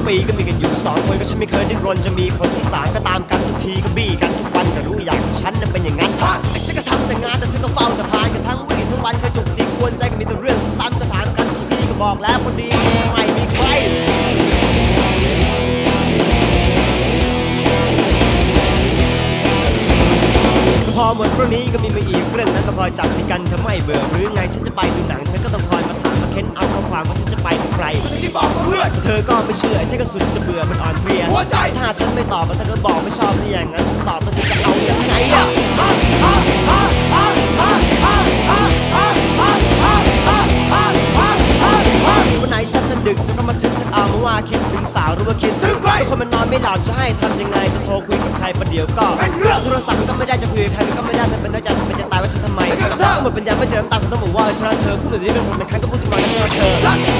ปีก็มีกันอยู่2 คนก็ฉันไม่เคยดิ้นรนจะมีคนที่3ก็ตามกันทุกทีก็บี้กันทุกวันก็รู้อย่างฉันนั้นเป็นอย่างนั้นไอ้ฉันก็ทำแต่งานแต่เธอก็เฝ้าแต่พานกันทั้งวี่ทั้งวันเคยจุกจิกกวนใจก็มีแต่เรื่องซ้ำๆก็ถามกันทุกทีก็บอกแล้วคนดีไม่มีใครพอหมดเรื่องนี้ก็มีมาอีกเรื่องนั้นต้องคอยจับผิดกันเธอไม่เบื่อหรือไงฉันจะไปดูหนังเธอก็ต้องคอยมาถามมาเค้นเอาข้อความว่าฉันจะไปกับใครที่บอกเพื่อนเธอก็ไม่เชื่อฉันก็สุดจะเบื่อมันอ่อนเพลียหัวใจถ้าฉันไม่ตอบเธอก็บอกไม่ชอบที่อย่างนั้นฉันตอบแล้วเธอจะเอาอย่างไงอ่ะวันไหนฉันนั้นดึกเธอก็มาถึงจะเอามาว่าคิดถึงสาวหรือว่าคิดถึงใครคนมันนอนไม่หลับจะให้ทำยังไงจะโทรคุยกับใครประเดี๋ยวก็โทรศัพท์มันก็ไม่ได้จะคุยกับใครมันก็ไม่ได้เธอเป็นน้อยใจเธอเป็นจะตายว่าฉันทำไมถ้าหมดปัญญาไม่เจอน้ำตาฉันต้องบอกว่าฉันรักเธอพูดแบบนี้เป็นคนเป็นใครก็พูดทุกวันว่าฉันรักเธอ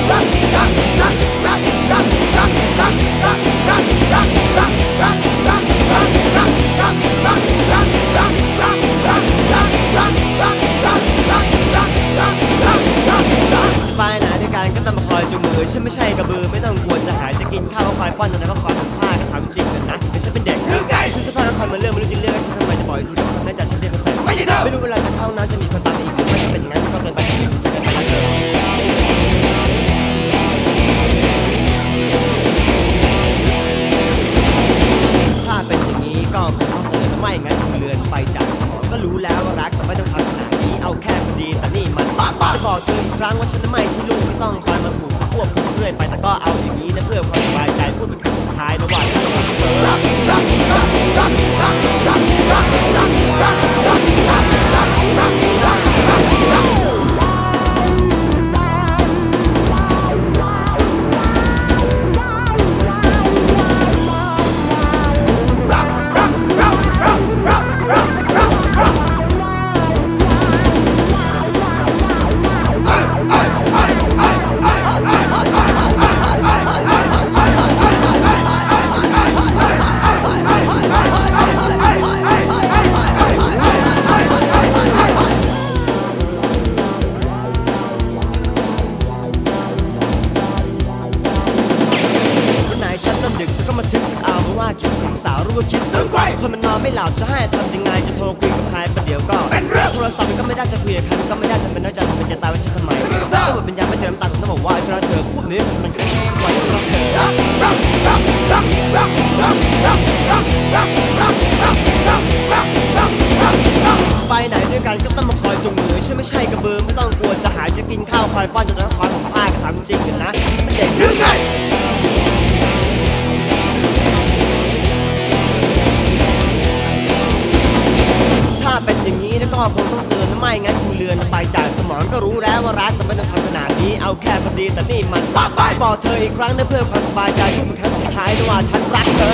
จะไปไหนด้วยกันก็ต้องมาคอยจูงมือฉันไม่ใช่กระบือไม่ต้องกลัวจะหายจะกินข้าวก็คอยป้อนแต่ก็คอยทำผ้าก็ทำจริงกันนะแต่ฉันเป็นเด็กหรือไงซื้อเสื้อผ้าก็คอยมาเลือกไม่รู้จะเลือกฉันทำไมจะบอกอีกทีว่าน่าจะฉันเรียกมาใส่ไม่รู้เวลาจะเข้าน้ำจะมีคนตามอีกหรือไม่ถ้าเป็นอย่างนั้นก็เกินไปจะเกินไปแล้วเธอถ้าเป็นอย่างนี้ก็คงต้องเตือนไม่งั้นคงเลือนไปจากสมองก็รู้แล้วว่ารักแต่ไม่ต้องทำขนาดนี้เอาแค่พอดีแต่นี่มันจะบอกเธออีกครั้งว่าฉันไม่ใช่ลูกที่ต้องคอยมาถูกควบคุมเรื่อยไปแต่ก็เอาอย่างนี้นะเพื่อความสบายใจพูดเป็นครั้งสุดท้ายนะว่าฉันรักเธอคิดถึงสาวหรือว่าคิดถึงใครคนมันนอนไม่หลับจะให้ทำยังไงจะโทรคุยกับใครประเดี๋ยวก็เป็นเรื่องโทรศัพท์มันก็ไม่ได้จะคุยกับใครมันก็ไม่ได้ทำเป็นน้อยใจทำเป็นจะตายว่าฉันทำไมถ้าหมดปัญญาไม่เจอน้ำตาฉันต้องบอกว่าฉันรักเธอพูดนี้มันคือทุกวันฉันรักเธอไปไหนด้วยกันก็ต้องมาคอยจูงมือฉันไม่ใช่กระบือไม่ต้องกลัวจะหายจะกินข้าวคอยป้อนจะต้องคอยของผ้าก็ทำจริงกันนะฉันเป็นเด็กหรือไงถ้าเป็นอย่างนี้แล้วก็คงต้องเตือนไม่งั้นคงเลือนไปจากสมองก็รู้แล้วว่ารักแต่ไม่ต้องทำขนาดนี้เอาแค่พอดีแต่นี่มันจะบอกเธออีกครั้งนะเพื่อความสบายใจพูดเป็นครั้งสุดท้ายนะว่าฉันรักเธ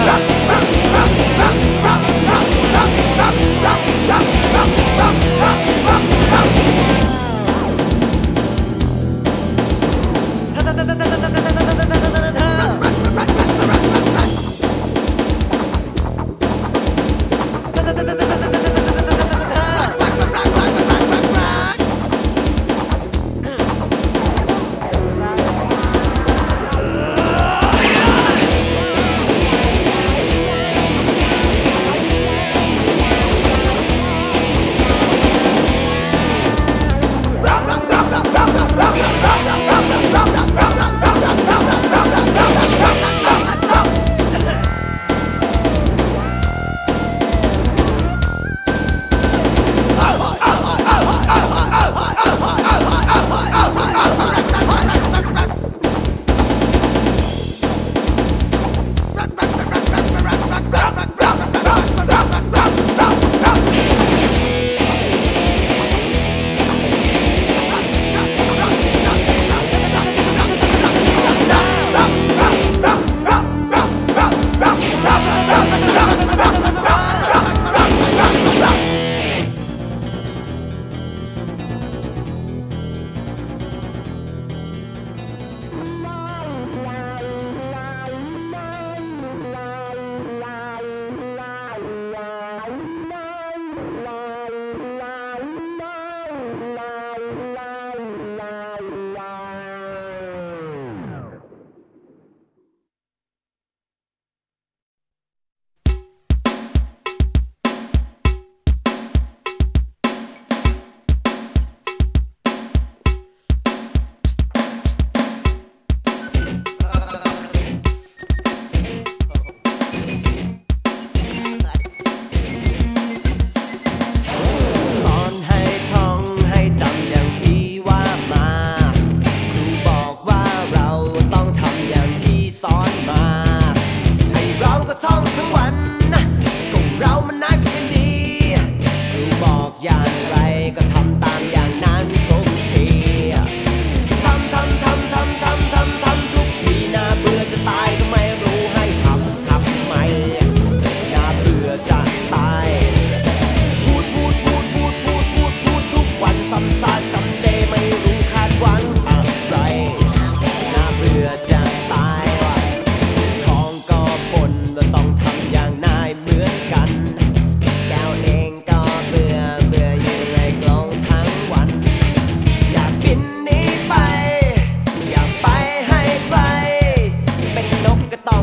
อ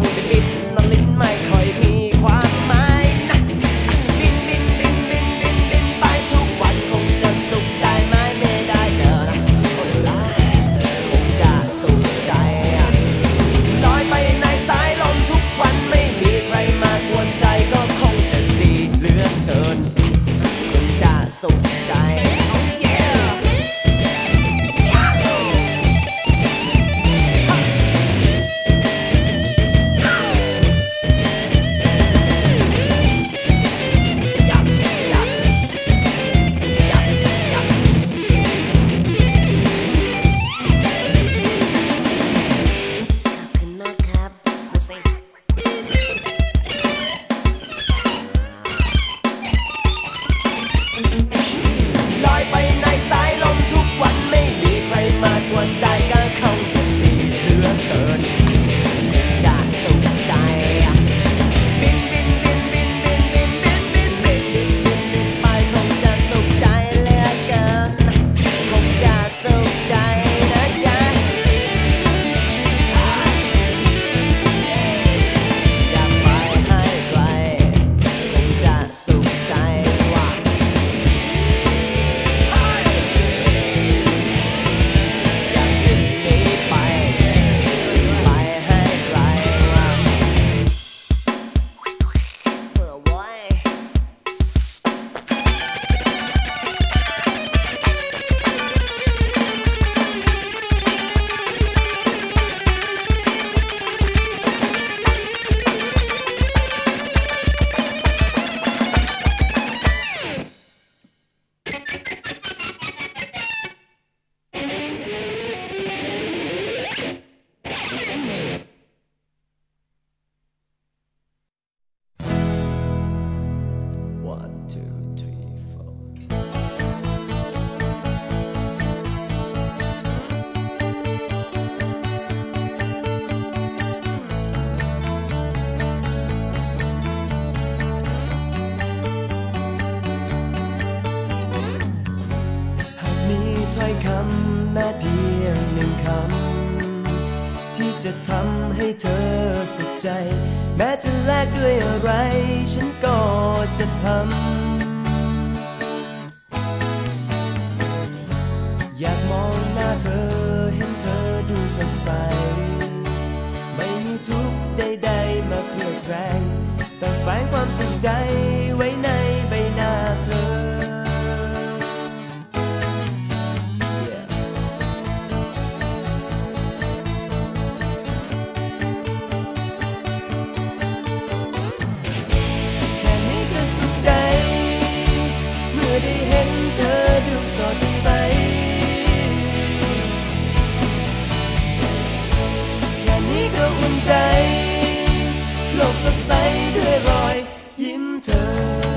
บินบินนอนลิ้นไม่ค่อยมีความหมายนะบินบินบินบินบินบินไปทุกวันคงจะสุขใจไหมไม่ได้เจอคนร้ายคงจะสุขใจลอยไปในสายลมทุกวันไม่มีใครมากวนใจก็คงจะดีเหลือเกินคงจะสุขใจลอยไปในสายลมทุกวันไม่มีใครมากวนใจก็คงจะดีเหลือเกินจะสุขใจบินบินบินบินบินบินบินบินบินบินบินบินไปคงจะสุขใจเหลือเกินคงจะสุขใจนะจ๊ะอยากไปให้ไกลคงจะสุขใจว่าถ้อยคำแม้เพียงหนึ่งคำที่จะทำให้เธอสุขใจแม้จะแลกด้วยอะไรฉันก็จะทำอยากมองหน้าเธอเห็นเธอดูสดใสไม่มีทุกข์ใดๆมาเคลือบแคลงแต่แฝงความสุขใจไว้ในใบหน้าเธอได้เห็นเธอดูสดใสแค่นี้ก็อุ่นใจโลกสดใสด้วยรอยยิ้มเธอ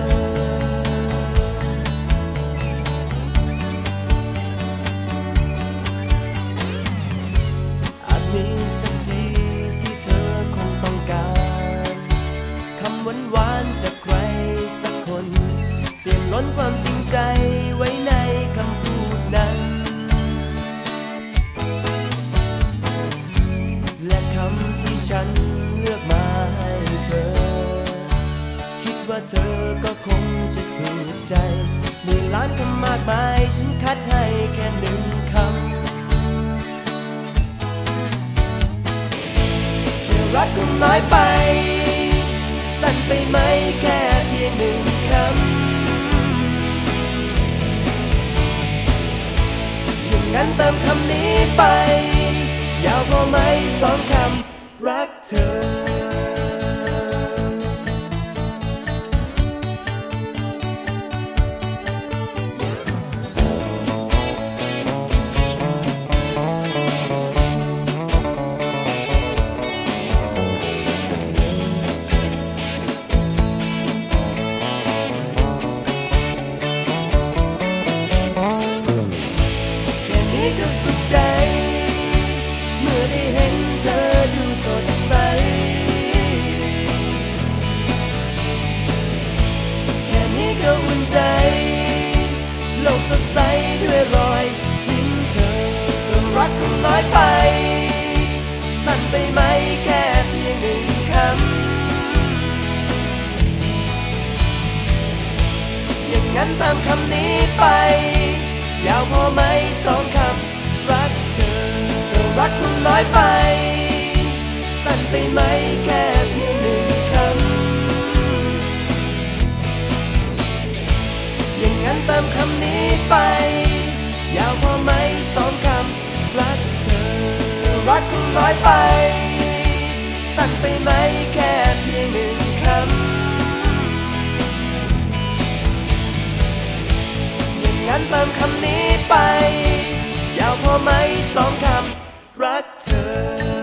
อาจมีสักทีที่เธอคงต้องการคำหวานๆจากใครสักคนเปลี่ยนล้นความจริงใจไว้ในคำพูดนั้นและคำที่ฉันเลือกมาให้เธอคิดว่าเธอก็คงจะถูกใจมีล้านคำมากมายฉันคัดให้แค่หนึ่งคำแค่รักก็น้อยไปสั้นไปไหมแค่เพียงหนึ่งคำงั้นเติมคำนี้ไปยาวพอไหมสองคำรักเธอก็สุขใจเมื่อได้เห็นเธอดูสดใสตามคำนี้ไปยาวพอไหมสองคำรักเธอรักคุณน้อยไปสั้นไปไหมแค่เพียงหนึ่งคำอย่างนั้นตามคำนี้ไปยาวพอไหมสองคำรักเธอรักคุณน้อยไปสั้นไปไหมแค่เพียงหนึ่งคำงั้นเติมคำนี้ไปยาวพอไหมสองคำรักเธอ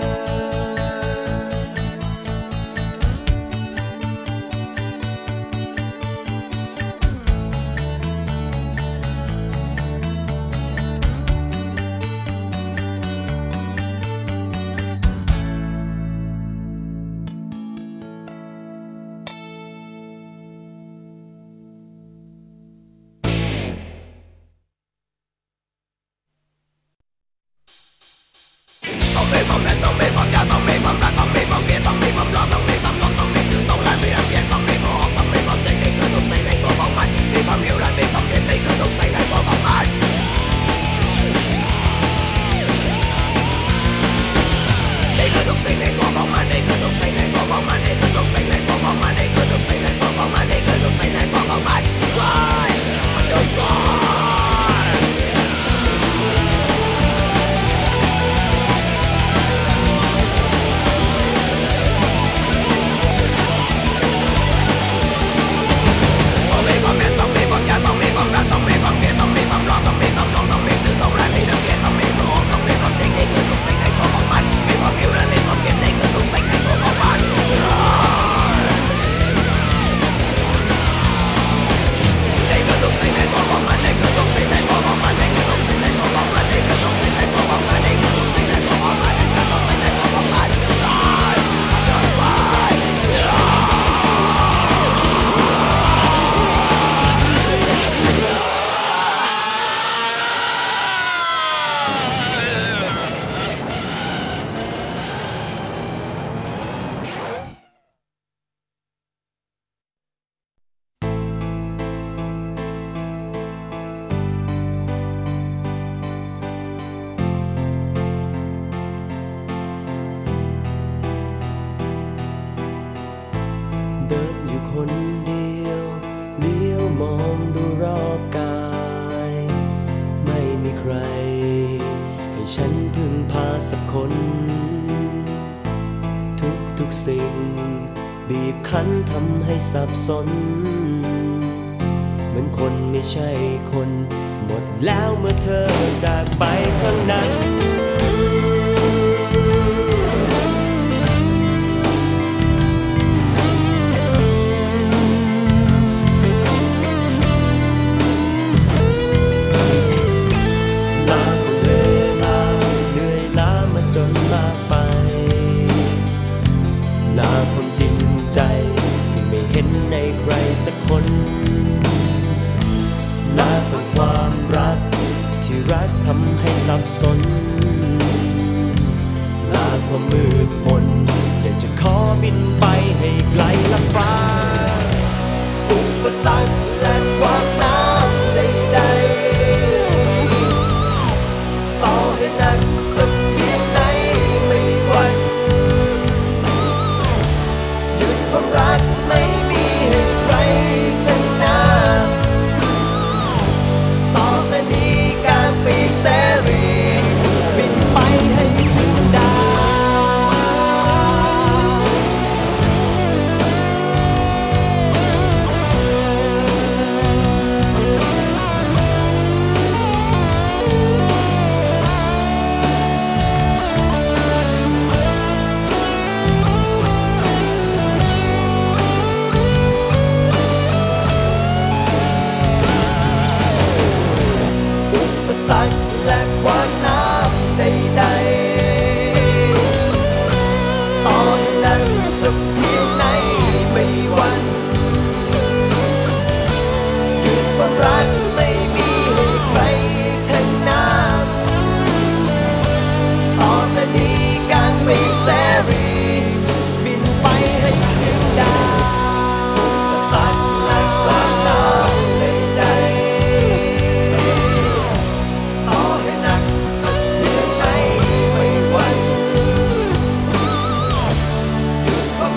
เดินอยู่คนเดียวเลี้ยวมองดูรอบกายไม่มีใครให้ฉันพึ่งพาสักคนทุกสิ่งบีบคั้นทำให้สับสนเหมือนคนไม่ใช่คนหมดแล้วเมื่อเธอจากไปครั้งนั้นสักคนลาเป็นความรักที่รักทำให้สับสนลาความมืดมนอยากจะขอบินไปให้ไกลลับฟ้าอุปสรรคและขวากน้ำใดๆต่อให้หนักสักเพียงไหนไม่หวั่นหยุดความรักไม่มีให้ใครทั้งนั้นต่อแต่นี้การปีเสรีบินไปให้ถึงดาว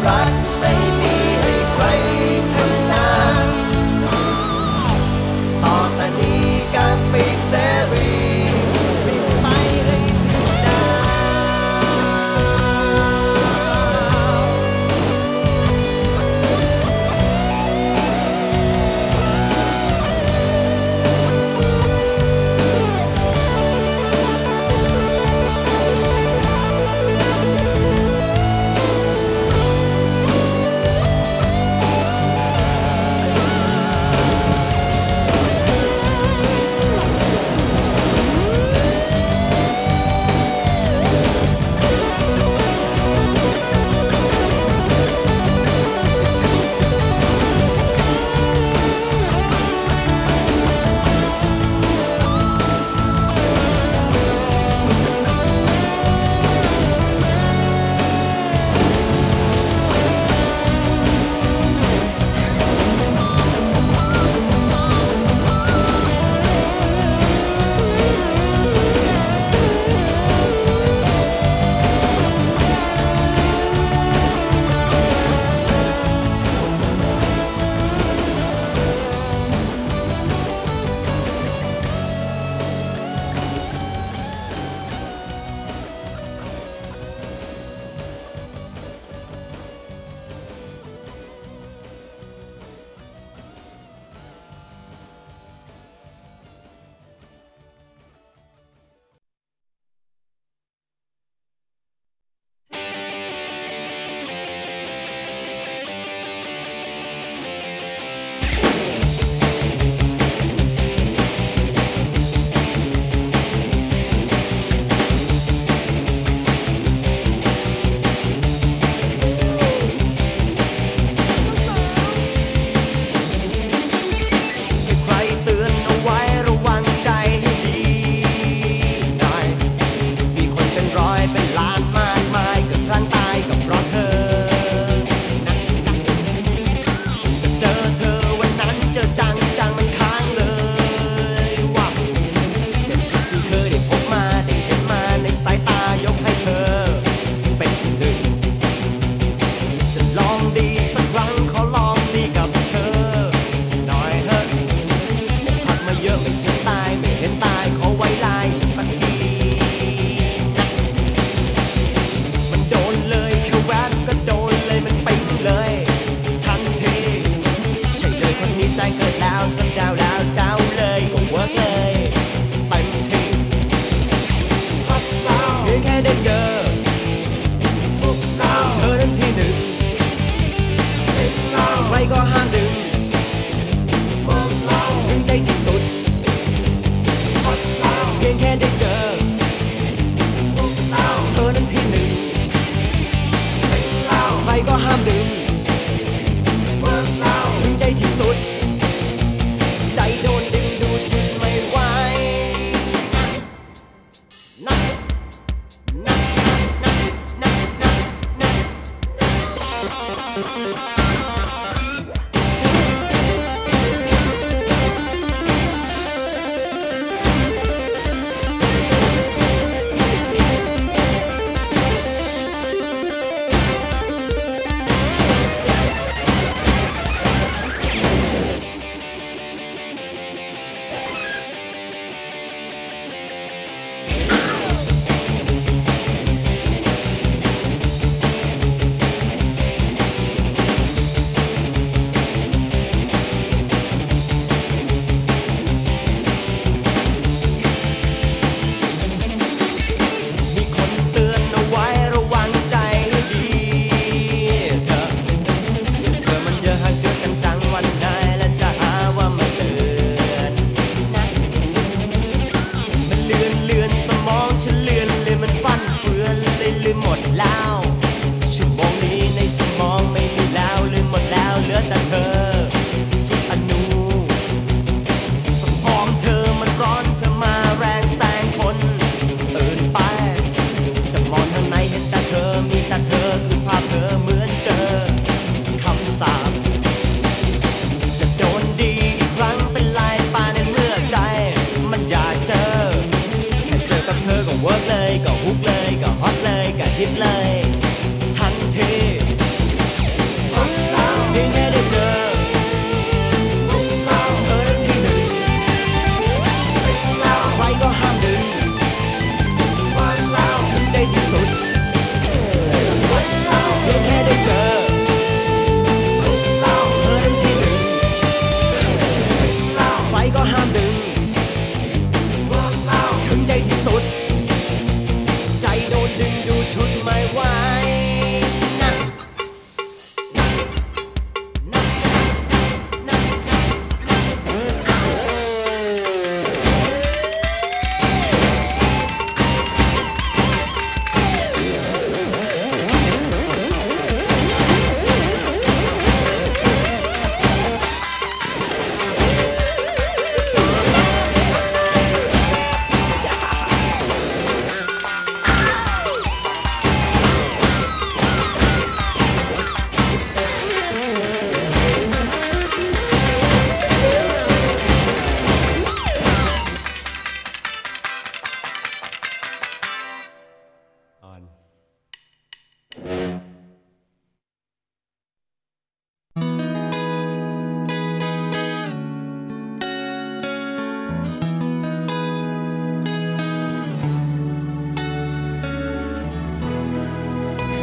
รักไม่มีให้ใครทั้งนั้นต่อแต่นี้การปีกเสรีบินไปให้ถึงดาว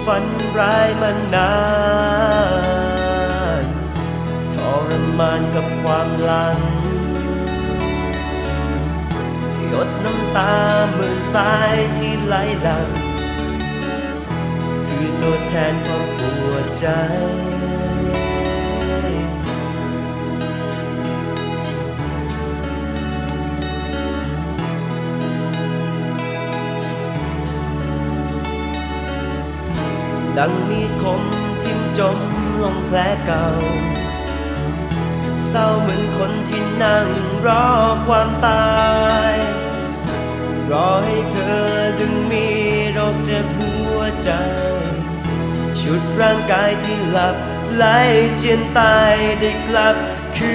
ฝันร้ายมานานทรมานกับความหลังหยดน้ำตาเหมือนสายที่ไหลหลั่งคือตัวแทนของหัวใจดังมีดคมทิ่มจมลงแผลเก่าเศร้าเหมือนคนที่นั่งรอความตายรอให้เธอดึงมีโรคเจ็บหัวใจชุดร่างกายที่หลับไหลเจียนตายได้กลับคื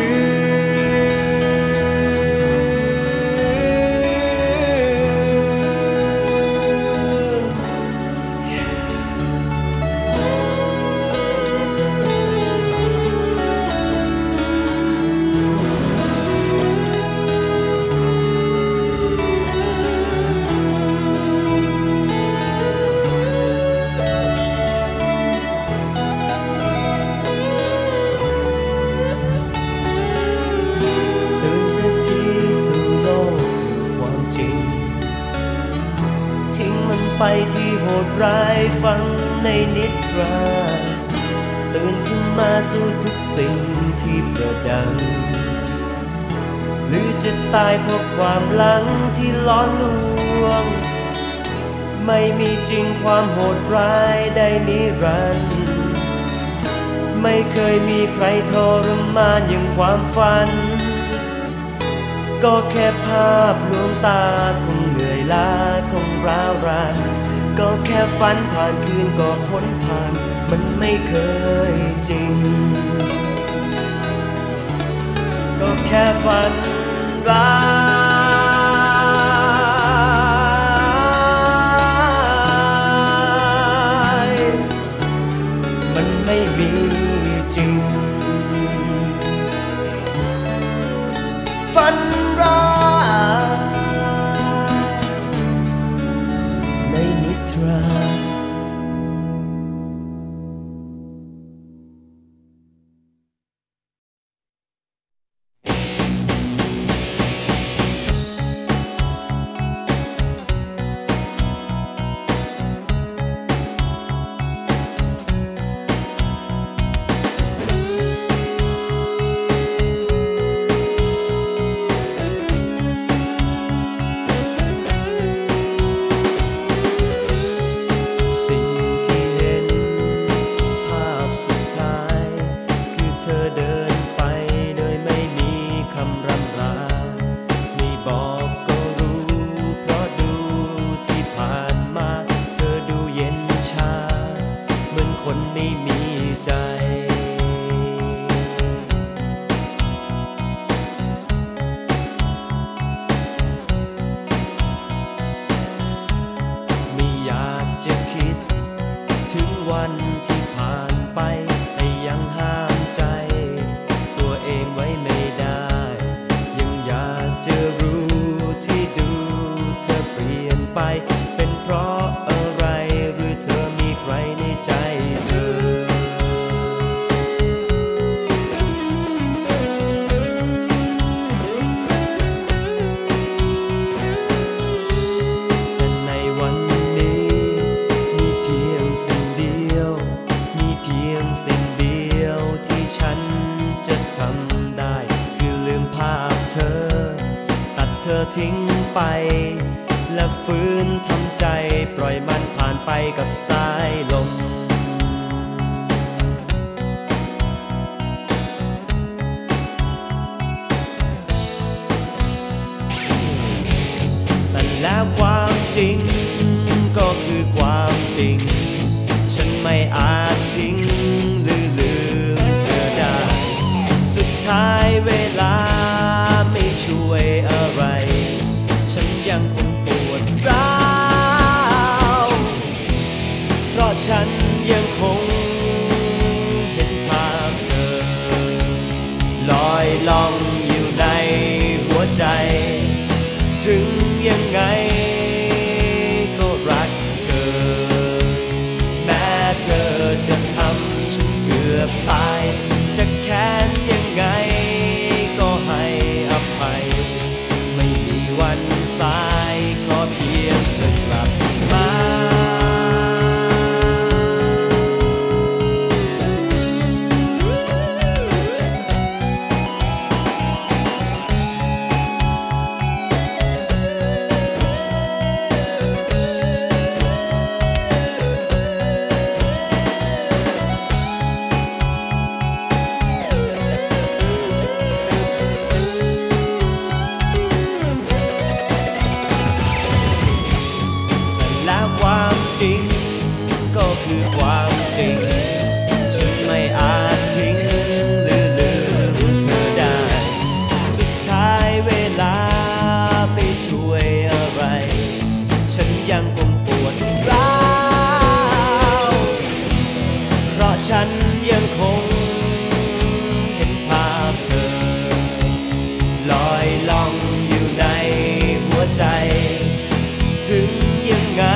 ไปที่โหดร้ายฟังในนิทราตื่นขึ้นมาสู้ทุกสิ่งที่ประดังหรือจะตายเพราะความหลังที่ล้อลวงไม่มีจริงความโหดร้ายได้นิรันดร์ไม่เคยมีใครทรมานอย่างความฝันก็แค่ภาพลวงตาคงเหนื่อยล้าคงร้าวรานก็แค่ฝันผ่านคืนก็พ้นผ่านมันไม่เคยจริงก็แค่ฝันร้ายมันไม่มีจริงฝันร้ายในนิทรา ทิ้งไปและฟื้นทำใจปล่อยมันผ่านไปกับสายลมแต่แล้วความจริงก็คือความจริงฉันไม่อาจทิ้งหรือลืมเธอได้สุดท้ายเวลาไม่ช่วยอะไรฉันยังคงปวดร้าวเพราะฉันยังคงเห็นภาพเธอลอยล่องอยู่ในหัวใจถึงยังไงก็รักเธอแม้อบตายจะแค้นยังไงก็ให้อภัยไม่มีวันสายขอเพียงเธอกลับมาจริงก็คือความจริงฉันไม่อาจทิ้งหรือลืมเธอได้สุดท้ายเวลาไม่ช่วยอะไรฉันยังคงปวดร้าวเพราะฉันยังคงเห็นภาพเธอลอยล่องอยู่ในหัวใจถึงยังไง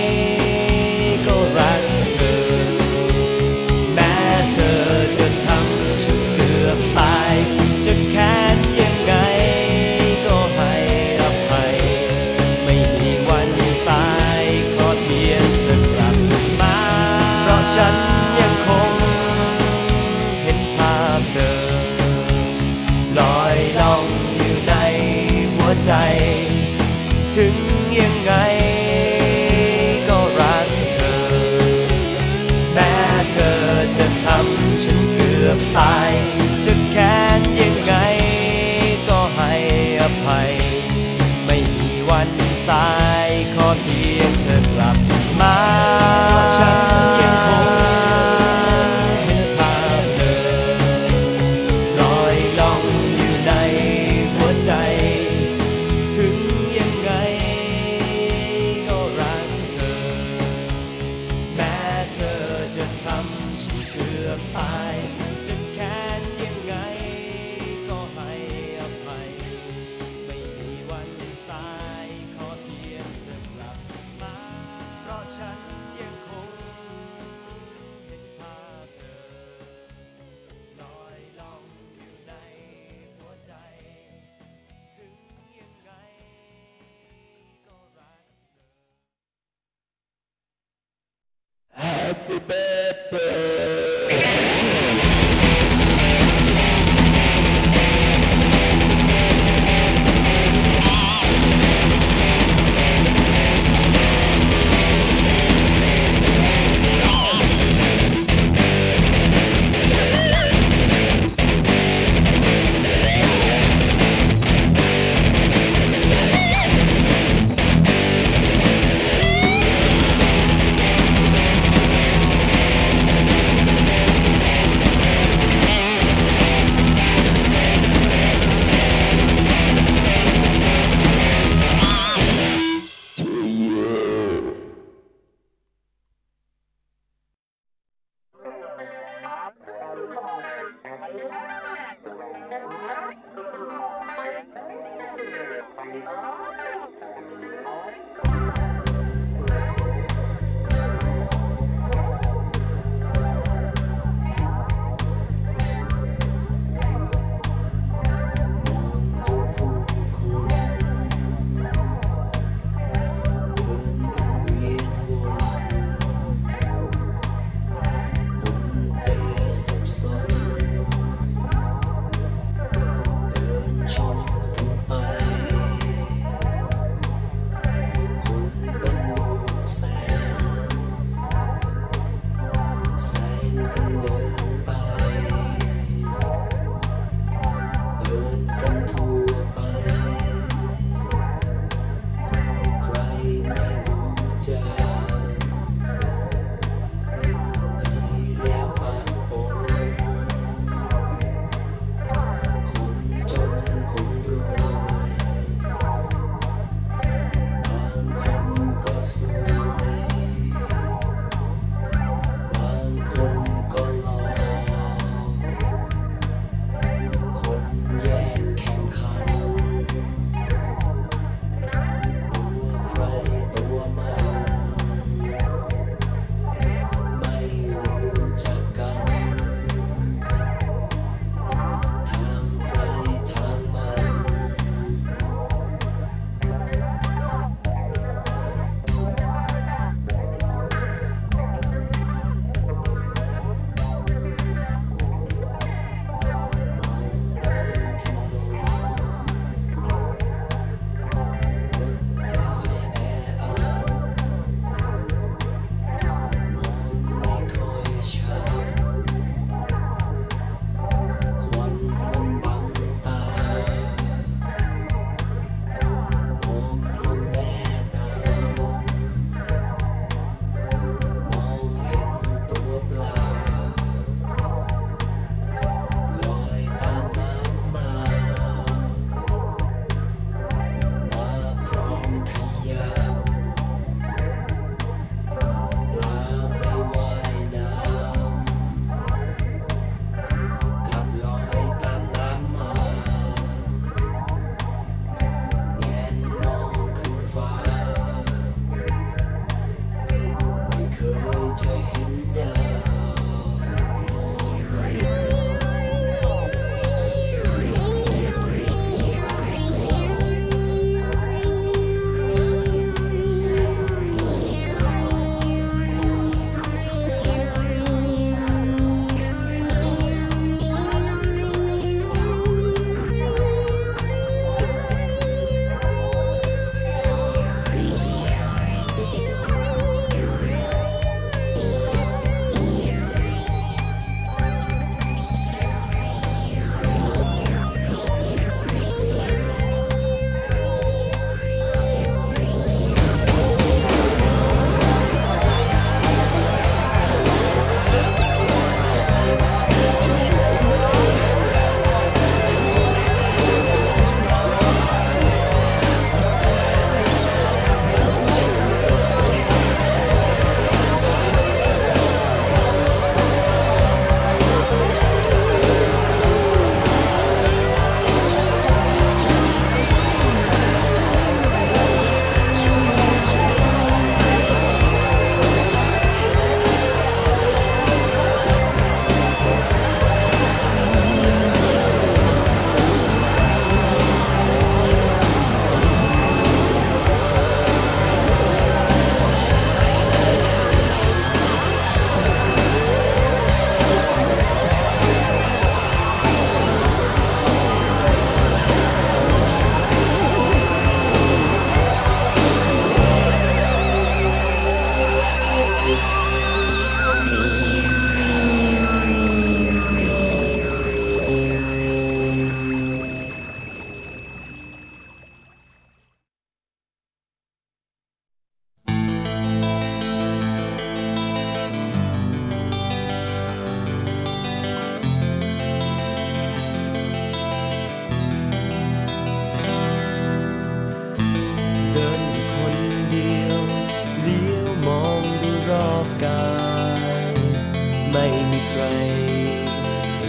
จะแค้นยังไงก็ให้อภัยไม่มีวันสายขอเพียงเธอกลับมาเพราะฉันยังคงเห็นภาพเธอลอยล่องอยู่ในหัวใจถึงยังไงก็รักเธอแม้เธอจะทำฉันเกือบตายจะแค้นยังไงก็ให้อภัยไม่มีวันสายขอเพียงเธอกลับมาเพราะฉันยังคงเห็นภาพเธอลอยล่องอยู่ในหัวใจถึงยังไงก็รักเธอแม้เธอจะทำฉันเกือบตายจะแค้นยังไงก็ให้อภัยไม่มีวันสายขอเพียงเธอกลับมาเพราะฉันยังคงเห็นภาพเธอลอยล่องอยู่ในหัวใจถึงยังไงก็รักเธอ Happy birthday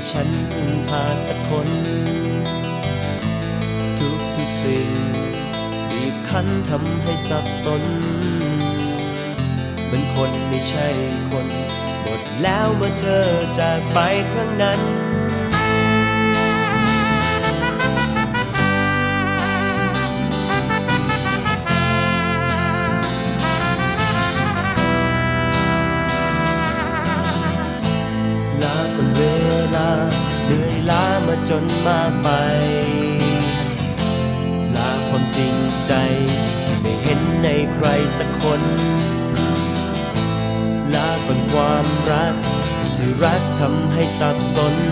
ฉันพึ่งพาสักคนทุกสิ่งบีบคั้นทำให้สับสนเหมือนคนไม่ใช่คนหมดแล้วเมื่อเธอจากไปครั้งนั้นลาก่อนเวลาเหนื่อยล้ามาจนมากไปลาความจริงใจที่ไม่เห็นในใครสักคนลาก่อนความรักที่รักทำให้สับสน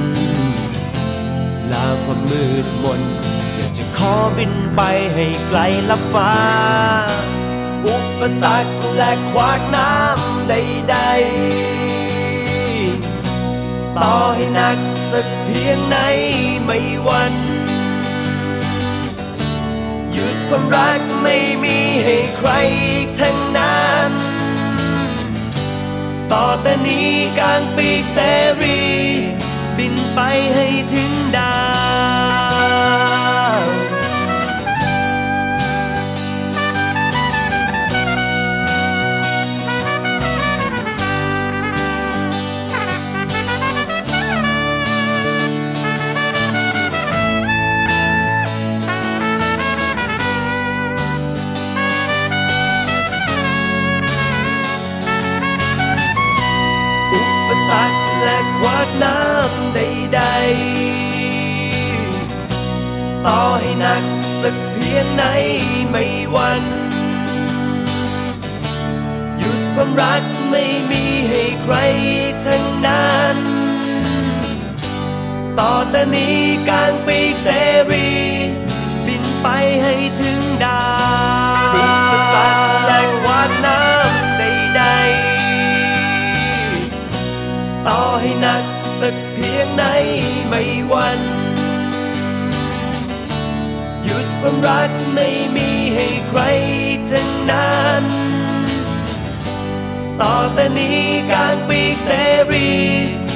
ลาความมืดมนอยากจะขอบินไปให้ไกลลับฟ้าอุปสรรคและขวากน้ำใดๆต่อให้หนักสักเพียงไหนไม่หวั่นหยุดความรักไม่มีให้ใครอีกทั้งนั้นต่อแต่นี้กลางปีกเสรีบินไปให้ถึงดาวอุปสรรคและขวากน้ำใดๆต่อให้หนักสักเพียงไหนไม่หวั่นหยุดความรักไม่มีให้ใครทั้งนั้นต่อแต่นี้กลางปีกเสรีบินไปให้ถึงดาวอุปสรรคและขวากน้ำใดๆต่อให้หนักสักเพียงไหนไม่หวั่นหยุดความรักไม่มีให้ใครทั้งนั้นต่อแต่นี้กลางปีกเสรี